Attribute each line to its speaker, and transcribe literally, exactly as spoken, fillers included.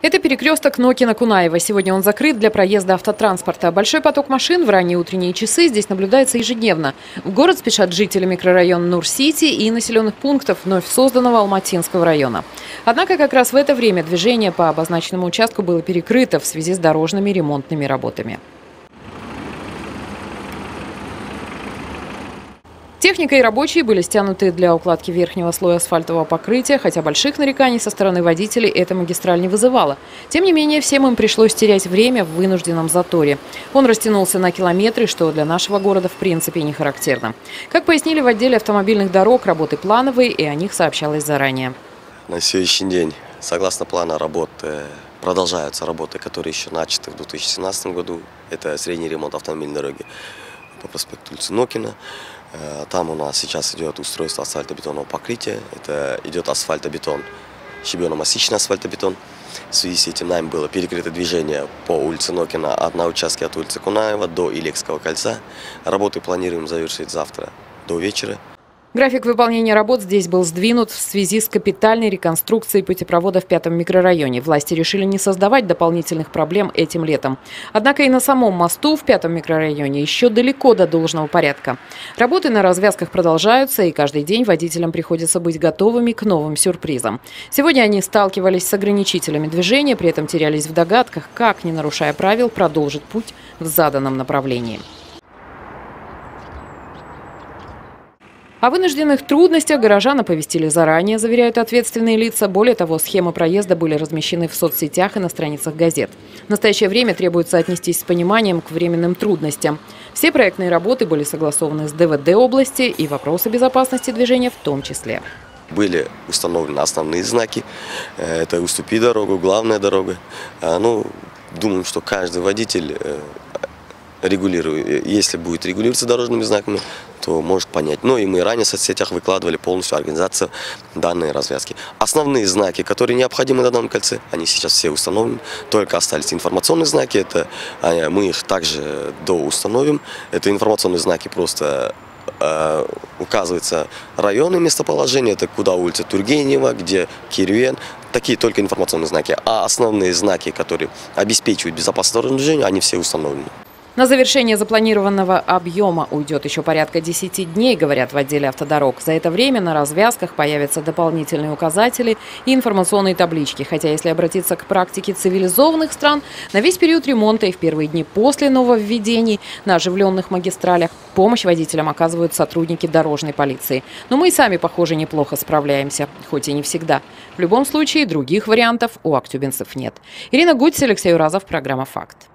Speaker 1: Это перекресток Нокина-Кунаева. Сегодня он закрыт для проезда автотранспорта. Большой поток машин в ранние утренние часы здесь наблюдается ежедневно. В город спешат жители микрорайона Нур-Сити и населенных пунктов вновь созданного Алматинского района. Однако как раз в это время движение по обозначенному участку было перекрыто в связи с дорожными ремонтными работами. Техника и рабочие были стянуты для укладки верхнего слоя асфальтового покрытия, хотя больших нареканий со стороны водителей эта магистраль не вызывала. Тем не менее, всем им пришлось терять время в вынужденном заторе. Он растянулся на километры, что для нашего города в принципе не характерно. Как пояснили в отделе автомобильных дорог, работы плановые, и о них сообщалось заранее.
Speaker 2: На сегодняшний день, согласно плану работы, продолжаются работы, которые еще начаты в две тысячи семнадцатом году. Это средний ремонт автомобильной дороги по проспекту улицы Нокина. Там у нас сейчас идет устройство асфальтобетонного покрытия. Это идет асфальтобетон, щебенно-мастичный асфальтобетон. В связи с этим нами было перекрыто движение по улице Нокина на участке от улицы Кунаева до Илекского кольца. Работы планируем завершить завтра до вечера.
Speaker 1: График выполнения работ здесь был сдвинут в связи с капитальной реконструкцией путепровода в пятом микрорайоне. Власти решили не создавать дополнительных проблем этим летом. Однако и на самом мосту в пятом микрорайоне еще далеко до должного порядка. Работы на развязках продолжаются, и каждый день водителям приходится быть готовыми к новым сюрпризам. Сегодня они сталкивались с ограничителями движения, при этом терялись в догадках, как, не нарушая правил, продолжить путь в заданном направлении. О вынужденных трудностях горожан оповестили заранее, заверяют ответственные лица. Более того, схемы проезда были размещены в соцсетях и на страницах газет. В настоящее время требуется отнестись с пониманием к временным трудностям. Все проектные работы были согласованы с дэ вэ дэ области, и вопросы безопасности движения в том числе.
Speaker 2: Были установлены основные знаки. Это уступи дорогу, главная дорога. Ну, думаю, что каждый водитель, регулирует, если будет регулироваться дорожными знаками, то может понять. Но и мы ранее в соцсетях выкладывали полностью организацию данной развязки. Основные знаки, которые необходимы на данном кольце, они сейчас все установлены. Только остались информационные знаки. Это мы их также доустановим. Это информационные знаки просто э, указываются районы местоположения. Это куда улица Тургенева, где Кирюен. Такие только информационные знаки. А основные знаки, которые обеспечивают безопасность дорожного движения, они все установлены.
Speaker 1: На завершение запланированного объема уйдет еще порядка десяти дней, говорят в отделе автодорог. За это время на развязках появятся дополнительные указатели и информационные таблички. Хотя, если обратиться к практике цивилизованных стран, на весь период ремонта и в первые дни после нововведений на оживленных магистралях помощь водителям оказывают сотрудники дорожной полиции. Но мы и сами, похоже, неплохо справляемся, хоть и не всегда. В любом случае, других вариантов у актюбинцев нет. Ирина Гудь, Алексей Уразов, программа «Факт».